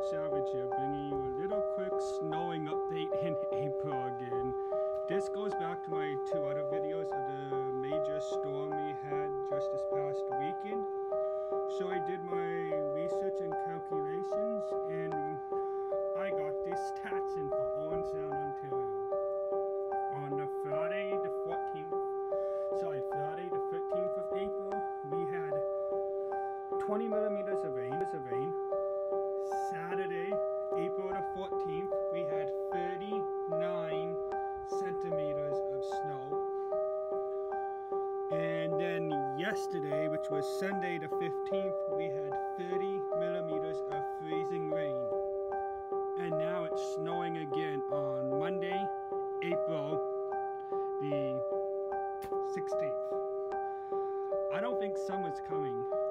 Savage here, bringing you a little quick snowing update in April again. This goes back to my two other videos of the major storm we had just this past weekend. So I did my research and calculations, and I got these stats in for Owen Sound Ontario. On the Friday the 13th of April, we had 20 millimeters of rain. Saturday, April the 14th, we had 39 centimeters of snow. And then yesterday, which was Sunday the 15th, we had 30 millimeters of freezing rain. And now it's snowing again on Monday, April the 16th. I don't think summer's coming.